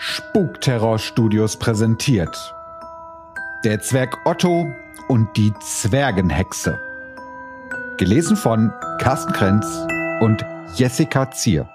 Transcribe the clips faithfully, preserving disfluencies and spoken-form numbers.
Spukterror Studios präsentiert Der Zwerg Otto und die Zwergenhexe. Gelesen von Carsten Krenz und Jessica Zier.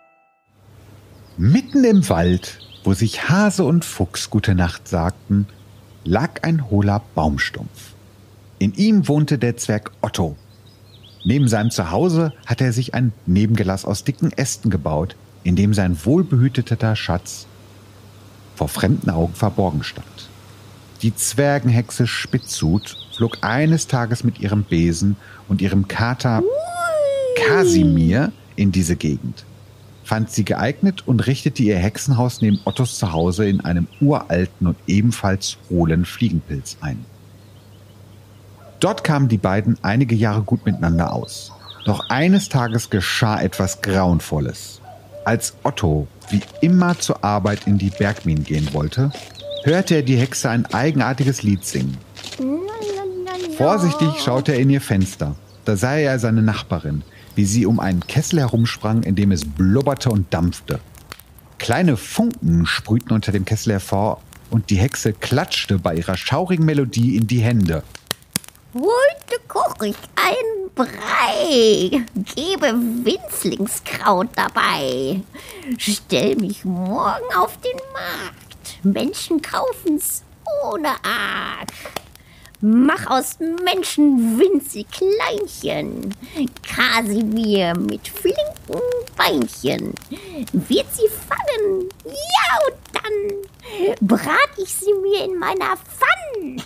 Mitten im Wald, wo sich Hase und Fuchs gute Nacht sagten, lag ein hohler Baumstumpf. In ihm wohnte der Zwerg Otto. Neben seinem Zuhause hatte er sich ein Nebengelass aus dicken Ästen gebaut, in dem sein wohlbehüteter Schatz vor fremden Augen verborgen stand. Die Zwergenhexe Spitzhut flog eines Tages mit ihrem Besen und ihrem Kater Kasimir in diese Gegend, fand sie geeignet und richtete ihr Hexenhaus neben Ottos Zuhause in einem uralten und ebenfalls hohlen Fliegenpilz ein. Dort kamen die beiden einige Jahre gut miteinander aus. Doch eines Tages geschah etwas Grauenvolles. Als Otto wie immer zur Arbeit in die Bergminen gehen wollte, hörte er die Hexe ein eigenartiges Lied singen. Vorsichtig schaute er in ihr Fenster. Da sah er seine Nachbarin, wie sie um einen Kessel herumsprang, in dem es blubberte und dampfte. Kleine Funken sprühten unter dem Kessel hervor und die Hexe klatschte bei ihrer schaurigen Melodie in die Hände. Heute koche ich ein Brei, gebe Winzlingskraut dabei. Stell mich morgen auf den Markt, Menschen kaufen's ohne Arg. Mach aus Menschen winzig Kleinchen, Kasimir mit flinken Beinchen. Wird sie fangen, ja und dann brat ich sie mir in meiner Pfanne.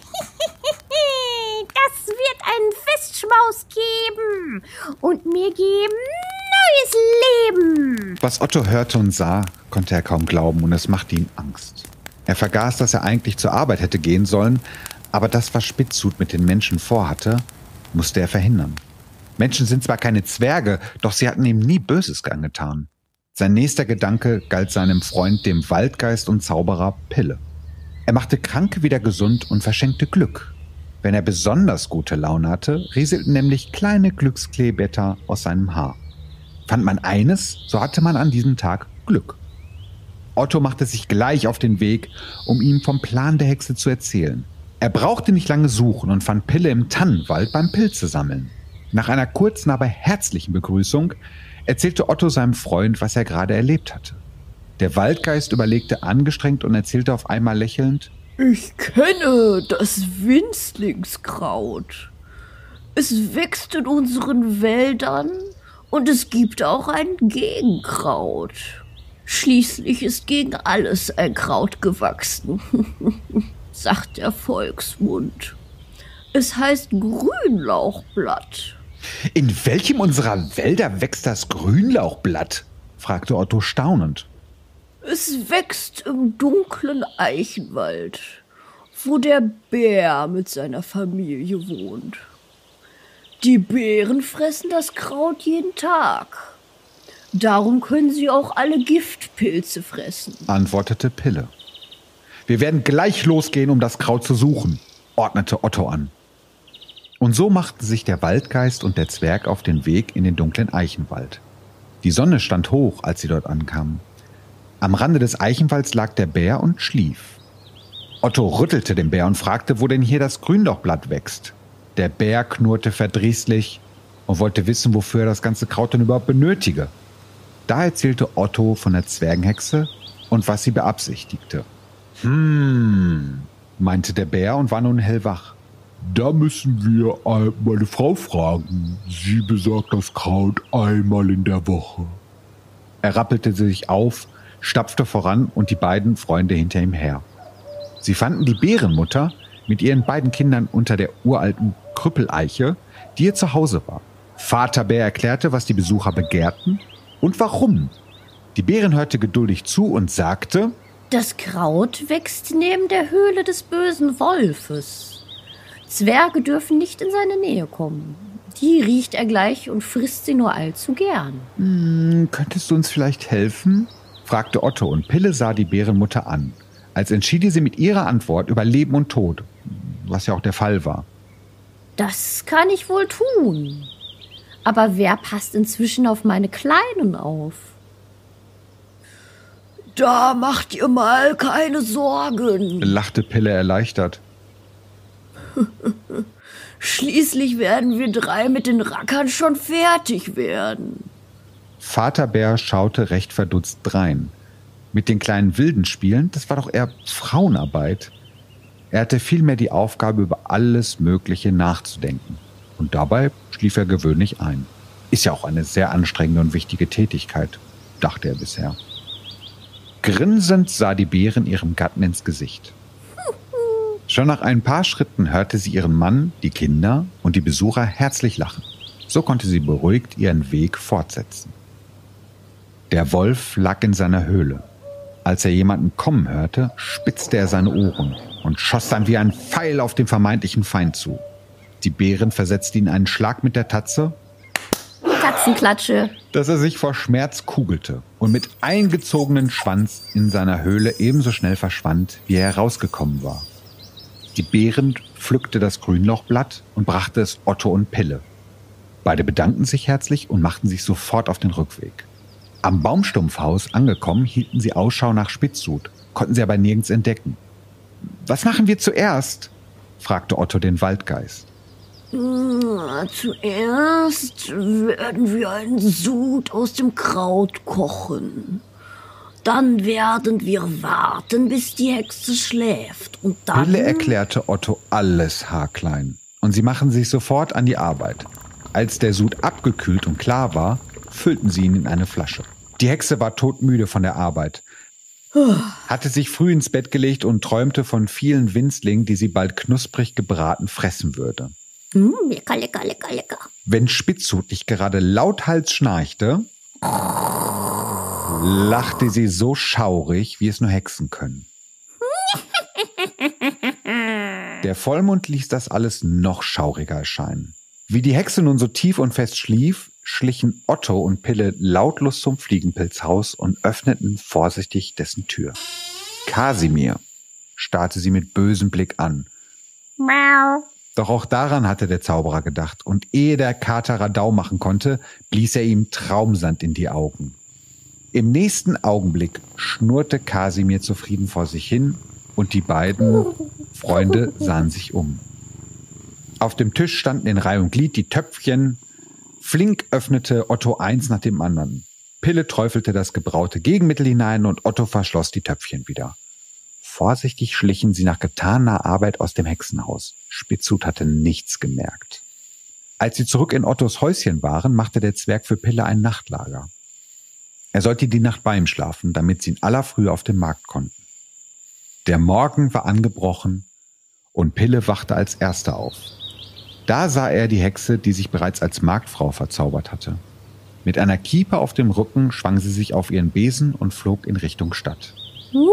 Das wird einen Festschmaus geben und mir geben neues Leben. Was Otto hörte und sah, konnte er kaum glauben und es machte ihm Angst. Er vergaß, dass er eigentlich zur Arbeit hätte gehen sollen, aber das, was Spitzhut mit den Menschen vorhatte, musste er verhindern. Menschen sind zwar keine Zwerge, doch sie hatten ihm nie Böses angetan. Sein nächster Gedanke galt seinem Freund, dem Waldgeist und Zauberer Pille. Er machte Kranke wieder gesund und verschenkte Glück. Wenn er besonders gute Laune hatte, rieselten nämlich kleine Glückskleeblätter aus seinem Haar. Fand man eines, so hatte man an diesem Tag Glück. Otto machte sich gleich auf den Weg, um ihm vom Plan der Hexe zu erzählen. Er brauchte nicht lange suchen und fand Pille im Tannenwald beim Pilze sammeln. Nach einer kurzen, aber herzlichen Begrüßung erzählte Otto seinem Freund, was er gerade erlebt hatte. Der Waldgeist überlegte angestrengt und erzählte auf einmal lächelnd: Ich kenne das Winzlingskraut. Es wächst in unseren Wäldern und es gibt auch ein Gegenkraut. Schließlich ist gegen alles ein Kraut gewachsen, sagt der Volksmund. Es heißt Grünlauchblatt. In welchem unserer Wälder wächst das Grünlauchblatt? Fragte Otto staunend. Es wächst im dunklen Eichenwald, wo der Bär mit seiner Familie wohnt. Die Bären fressen das Kraut jeden Tag. Darum können sie auch alle Giftpilze fressen, antwortete Pille. Wir werden gleich losgehen, um das Kraut zu suchen, ordnete Otto an. Und so machten sich der Waldgeist und der Zwerg auf den Weg in den dunklen Eichenwald. Die Sonne stand hoch, als sie dort ankamen. Am Rande des Eichenwalds lag der Bär und schlief. Otto rüttelte den Bär und fragte, wo denn hier das Grünlauchblatt wächst. Der Bär knurrte verdrießlich und wollte wissen, wofür er das ganze Kraut denn überhaupt benötige. Da erzählte Otto von der Zwergenhexe und was sie beabsichtigte. Hm, meinte der Bär und war nun hellwach. Da müssen wir meine Frau fragen. Sie besorgt das Kraut einmal in der Woche. Er rappelte sich auf, stapfte voran und die beiden Freunde hinter ihm her. Sie fanden die Bärenmutter mit ihren beiden Kindern unter der uralten Krüppeleiche, die ihr Zuhause war. Vater Bär erklärte, was die Besucher begehrten und warum. Die Bärin hörte geduldig zu und sagte: Das Kraut wächst neben der Höhle des bösen Wolfes. Zwerge dürfen nicht in seine Nähe kommen. Die riecht er gleich und frisst sie nur allzu gern. Hm, könntest du uns vielleicht helfen? Fragte Otto und Pille sah die Bärenmutter an, als entschiede sie mit ihrer Antwort über Leben und Tod, was ja auch der Fall war. Das kann ich wohl tun. Aber wer passt inzwischen auf meine Kleinen auf? Da macht ihr mal keine Sorgen, lachte Pille erleichtert. Schließlich werden wir drei mit den Rackern schon fertig werden. Vater Bär schaute recht verdutzt drein. Mit den kleinen Wilden spielen, das war doch eher Frauenarbeit. Er hatte vielmehr die Aufgabe, über alles Mögliche nachzudenken. Und dabei schlief er gewöhnlich ein. Ist ja auch eine sehr anstrengende und wichtige Tätigkeit, dachte er bisher. Grinsend sah die Bärin ihrem Gatten ins Gesicht. Schon nach ein paar Schritten hörte sie ihren Mann, die Kinder und die Besucher herzlich lachen. So konnte sie beruhigt ihren Weg fortsetzen. Der Wolf lag in seiner Höhle. Als er jemanden kommen hörte, spitzte er seine Ohren und schoss dann wie ein Pfeil auf den vermeintlichen Feind zu. Die Bärin versetzte ihn einen Schlag mit der Tatze, Katzenklatsche, dass er sich vor Schmerz kugelte und mit eingezogenen Schwanz in seiner Höhle ebenso schnell verschwand, wie er herausgekommen war. Die Bärin pflückte das Grünlauchblatt und brachte es Otto und Pille. Beide bedankten sich herzlich und machten sich sofort auf den Rückweg. Am Baumstumpfhaus angekommen, hielten sie Ausschau nach Spitzhut, konnten sie aber nirgends entdecken. »Was machen wir zuerst?« fragte Otto den Waldgeist. Na, zuerst werden wir einen Sud aus dem Kraut kochen. Dann werden wir warten, bis die Hexe schläft. Und dann... Pille erklärte Otto alles haarklein. Und sie machten sich sofort an die Arbeit. Als der Sud abgekühlt und klar war, füllten sie ihn in eine Flasche. Die Hexe war todmüde von der Arbeit, hatte sich früh ins Bett gelegt und träumte von vielen Winzlingen, die sie bald knusprig gebraten fressen würde. Mm, lecker, lecker, lecker, lecker. Wenn Spitzhut nicht gerade lauthals schnarchte, lachte sie so schaurig, wie es nur Hexen können. Der Vollmond ließ das alles noch schauriger erscheinen. Wie die Hexe nun so tief und fest schlief, schlichen Otto und Pille lautlos zum Fliegenpilzhaus und öffneten vorsichtig dessen Tür. Kasimir starrte sie mit bösem Blick an. Miau. Doch auch daran hatte der Zauberer gedacht, und ehe der Kater Radau machen konnte, blies er ihm Traumsand in die Augen. Im nächsten Augenblick schnurrte Kasimir zufrieden vor sich hin, und die beiden Freunde sahen sich um. Auf dem Tisch standen in Reih und Glied die Töpfchen. Flink öffnete Otto eins nach dem anderen. Pille träufelte das gebraute Gegenmittel hinein und Otto verschloss die Töpfchen wieder. Vorsichtig schlichen sie nach getaner Arbeit aus dem Hexenhaus. Spitzhut hatte nichts gemerkt. Als sie zurück in Ottos Häuschen waren, machte der Zwerg für Pille ein Nachtlager. Er sollte die Nacht bei ihm schlafen, damit sie in aller Frühe auf den Markt konnten. Der Morgen war angebrochen und Pille wachte als Erster auf. Da sah er die Hexe, die sich bereits als Marktfrau verzaubert hatte. Mit einer Kiepe auf dem Rücken schwang sie sich auf ihren Besen und flog in Richtung Stadt. Hui.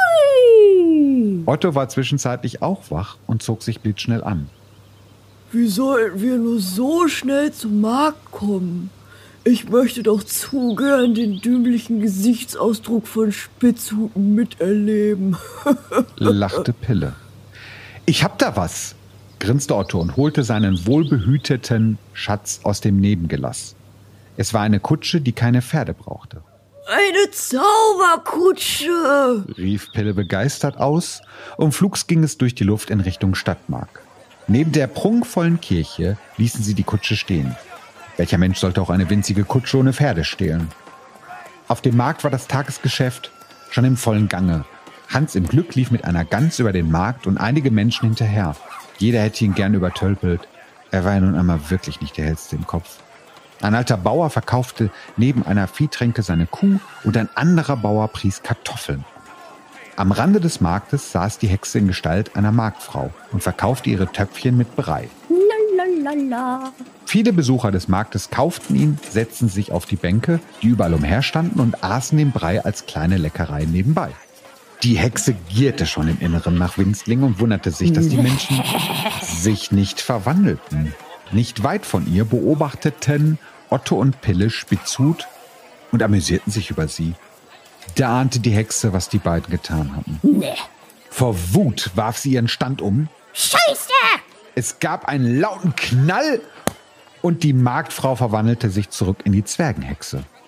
Otto war zwischenzeitlich auch wach und zog sich blitzschnell an. Wie sollten wir nur so schnell zum Markt kommen? Ich möchte doch zu gern den dümmlichen Gesichtsausdruck von Spitzhut miterleben, lachte Pille. Ich hab da was, grinste Otto und holte seinen wohlbehüteten Schatz aus dem Nebengelass. Es war eine Kutsche, die keine Pferde brauchte. Eine Zauberkutsche, rief Pille begeistert aus, und flugs ging es durch die Luft in Richtung Stadtmarkt. Neben der prunkvollen Kirche ließen sie die Kutsche stehen. Welcher Mensch sollte auch eine winzige Kutsche ohne Pferde stehlen? Auf dem Markt war das Tagesgeschäft schon im vollen Gange. Hans im Glück lief mit einer Gans über den Markt und einige Menschen hinterher. Jeder hätte ihn gern übertölpelt. Er war ja nun einmal wirklich nicht der hellste im Kopf. Ein alter Bauer verkaufte neben einer Viehtränke seine Kuh und ein anderer Bauer pries Kartoffeln. Am Rande des Marktes saß die Hexe in Gestalt einer Marktfrau und verkaufte ihre Töpfchen mit Brei. Lalalala. Viele Besucher des Marktes kauften ihn, setzten sich auf die Bänke, die überall umherstanden, und aßen den Brei als kleine Leckerei nebenbei. Die Hexe gierte schon im Inneren nach Winzling und wunderte sich, dass die Menschen sich nicht verwandelten. Nicht weit von ihr beobachteten Otto und Pille Spitzhut und amüsierten sich über sie. Da ahnte die Hexe, was die beiden getan hatten. Nee. Vor Wut warf sie ihren Stand um. Scheiße! Es gab einen lauten Knall und die Marktfrau verwandelte sich zurück in die Zwergenhexe.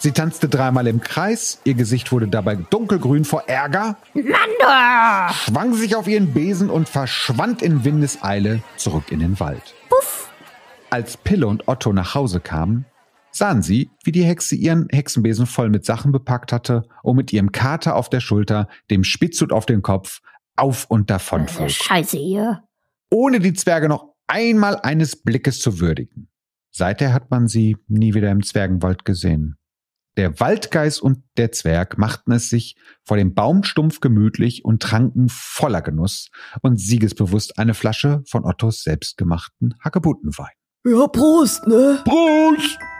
Sie tanzte dreimal im Kreis, ihr Gesicht wurde dabei dunkelgrün vor Ärger, Manda! schwang sich auf ihren Besen und verschwand in Windeseile zurück in den Wald. Puff! Als Pille und Otto nach Hause kamen, sahen sie, wie die Hexe ihren Hexenbesen voll mit Sachen bepackt hatte und mit ihrem Kater auf der Schulter, dem Spitzhut auf den Kopf, auf und davon flog. Scheiße hier. Ohne die Zwerge noch einmal eines Blickes zu würdigen. Seither hat man sie nie wieder im Zwergenwald gesehen. Der Waldgeist und der Zwerg machten es sich vor dem Baumstumpf gemütlich und tranken voller Genuss und siegesbewusst eine Flasche von Ottos selbstgemachten Hagebuttenwein. Ja, Prost, ne? Prost!